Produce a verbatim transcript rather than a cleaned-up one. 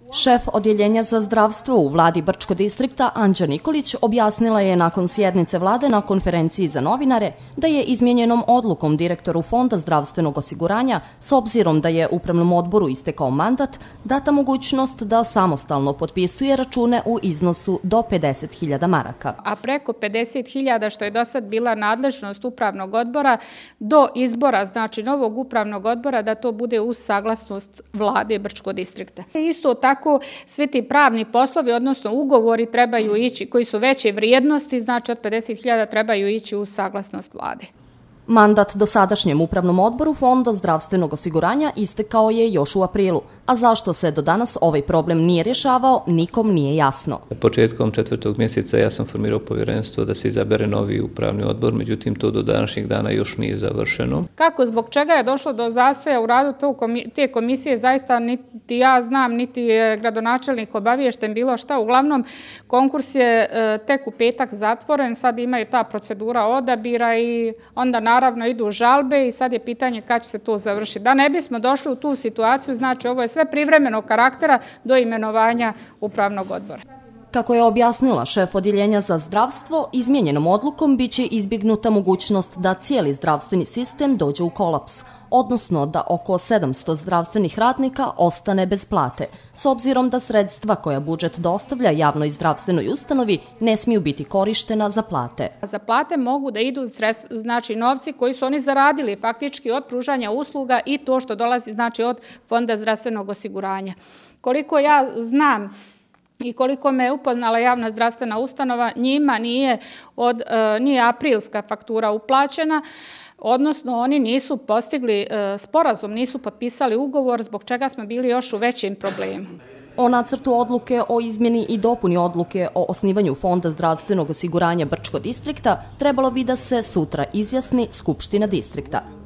Šef Odjeljenja za zdravstvo u vladi Brčko distrikta Anđa Nikolić objasnila je nakon sjednice vlade na konferenciji za novinare da je izmijenjenom odlukom direktoru Fonda zdravstvenog osiguranja, s obzirom da je upravnom odboru istekao mandat, data mogućnost da samostalno potpisuje račune u iznosu do pedeset hiljada maraka. A preko pedeset hiljada, što je do sad bila nadležnost upravnog odbora, do izbora, znači novog upravnog odbora, da to bude uz saglasnost vlade Brčko distrikta. Isto tako svi ti pravni poslovi, odnosno ugovori trebaju ići, koji su veće vrijednosti, znači od pedeset hiljada trebaju ići uz saglasnost vlade. Mandat dosadašnjem upravnom odboru Fonda zdravstvenog osiguranja istekao je još u aprilu, a zašto se do danas ovaj problem nije rješavao, nikom nije jasno. Početkom četvrtog mjeseca ja sam formirao povjerenstvo da se izabere novi upravni odbor, međutim to do današnjeg dana još nije završeno. Kako, zbog čega je došlo do zastoja u radu te komisije, zaista niti ja znam, niti je gradonačelnik obaviješten bilo šta. Uglavnom, konkurs je tek u petak zatvoren, sad imaju ta procedura odabira i onda naravno idu žalbe i sad je pitanje kad će se to završiti. Da ne bismo došli u tu situaciju, znači ovo je sve privremenog karaktera do imenovanja upravnog odbora. Kako je objasnila šef Odjeljenja za zdravstvo, izmijenjenom odlukom biće izbjegnuta mogućnost da cijeli zdravstveni sistem dođe u kolaps, odnosno da oko sedamsto zdravstvenih radnika ostane bez plate, s obzirom da sredstva koja budžet dostavlja javnoj zdravstvenoj ustanovi ne smiju biti korištena za plate. Za plate mogu da idu znači novci koji su oni zaradili faktički od pružanja usluga i to što dolazi znači od Fonda zdravstvenog osiguranja. Koliko ja znam i koliko me je upoznala javna zdravstvena ustanova, njima nije, od, nije aprilska faktura uplaćena, odnosno oni nisu postigli sporazum, nisu potpisali ugovor, zbog čega smo bili još u većem problemu. O nacrtu odluke o izmjeni i dopuni odluke o osnivanju Fonda zdravstvenog osiguranja Brčko distrikta trebalo bi da se sutra izjasni Skupština distrikta.